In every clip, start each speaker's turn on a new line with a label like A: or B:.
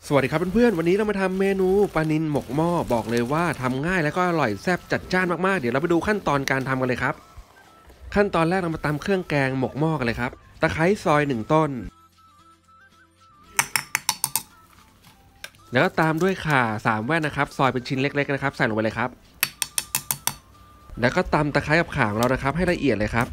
A: สวัสดีครับเพื่อนๆวันนี้เรามาทำเมนูปลานิลหมกหม้อบอกเลยว่าทำง่ายและก็อร่อยแซ่บจัดจ้านมากๆเดี๋ยวเราไปดูขั้นตอนการทำกันเลยครับขั้นตอนแรกเรามาตำเครื่องแกงหมกหม้อกันเลยครับตะไคร้ซอย1ต้นแล้วก็ตามด้วยข่า3แว่นนะครับซอยเป็นชิ้นเล็กๆนะครับใส่ลงไปเลยครับแล้วก็ตำตะไคร้กับข่าของเรานะครับให้ละเอียดเลยครับ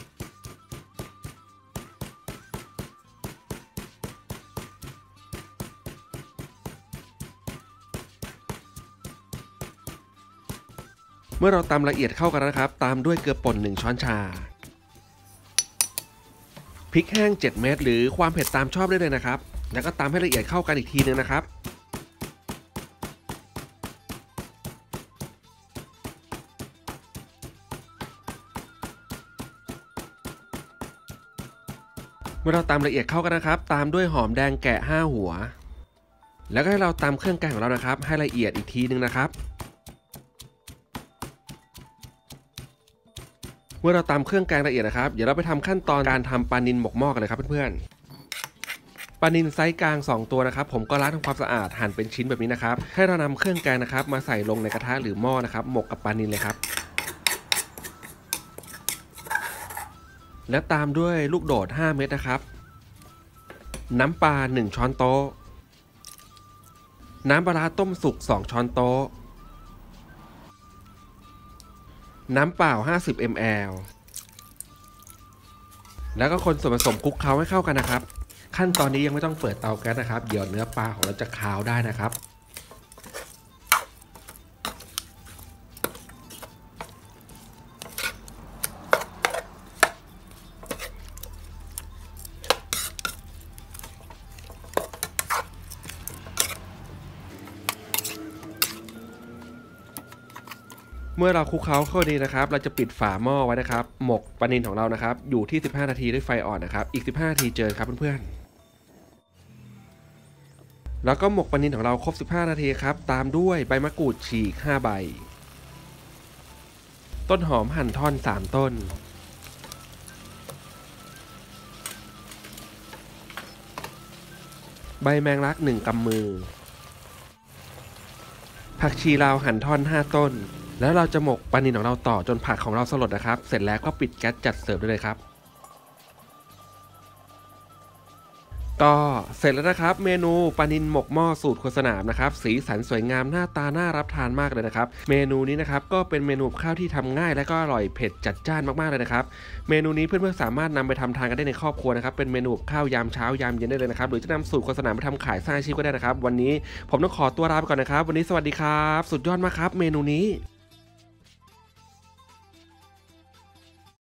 A: เมื่อเราตำละเอียดเข้ากันนะครับตามด้วยเกลือป่น1ช้อนชาพริกแห้ง7เม็ดหรือความเผ็ดตามชอบได้เลยนะครับแล้วก็ตำให้ละเอียดเข้ากันอีกทีนึงนะครับเมื่อเราตำละเอียดเข้ากันนะครับตามด้วยหอมแดงแกะ5หัวแล้วก็ให้เราตำเครื่องแกงของเรานะครับให้ละเอียดอีกทีนึงนะครับเมื่อเราตำเครื่องแกงละเอียดนะครับเดี๋ยวเราไปทำขั้นตอนการทำปลานิลหมกหม้อกันเลยครับเพื่อนๆปลานิลไซส์กลาง2ตัวนะครับผมก็ล้างทำความสะอาดหั่นเป็นชิ้นแบบนี้นะครับให้เรานำเครื่องแกงนะครับมาใส่ลงในกระทะหรือหม้อนะครับหมกกับปลานิลเลยครับและตามด้วยลูกโดด5เม็ดนะครับน้ำปลา1ช้อนโต๊ะน้ำปลาต้มสุก2ช้อนโต๊ะน้ำเปล่า50 ml แล้วก็คนส่วนผสมคลุกเคล้าให้เข้ากันนะครับขั้นตอนนี้ยังไม่ต้องเปิดเตาแก๊สนะครับเดี๋ยวเนื้อปลาของเราจะคาวได้นะครับเมื่อเราคลุกเคล้าเข้าดีนะครับเราจะปิดฝาหม้อไว้นะครับหมกปลานิลของเรานะครับอยู่ที่15นาทีด้วยไฟอ่อนนะครับอีก15นาทีเจอครับเพื่อนๆแล้วก็หมกปลานิลของเราครบ15นาทีครับตามด้วยใบมะกรูดฉีก5ใบต้นหอมหั่นท่อน3ต้นใบแมงลัก1กำมือผักชีลาวหั่นท่อน5ต้นแล้วเราจะหมกปลานิลของเราต่อจนผักของเราสลดนะครับเสร็จแล้วก็ปิดแก๊สจัดเสิร์ฟได้เลยครับก็เสร็จแล้วนะครับเมนูปลานิลหมกหม้อสูตรครัวสนามนะครับสีสันสวยงามหน้าตาน่ารับทานมากเลยนะครับเมนูนี้นะครับก็เป็นเมนูข้าวที่ทำง่ายและก็อร่อยเผ็ดจัดจ้านมากๆเลยนะครับเมนูนี้เพื่อนๆสามารถนำไปทำทานกันได้ในครอบครัวนะครับเป็นเมนูข้าวยามเช้ายามเย็นได้เลยนะครับหรือจะนำสูตรครัวสนามไปทำขายสร้างอาชีพก็ได้นะครับวันนี้ผมต้องขอตัวลาไปก่อนนะครับวันนี้สวัสดีครับสุดยอดมากครับเมนูนี้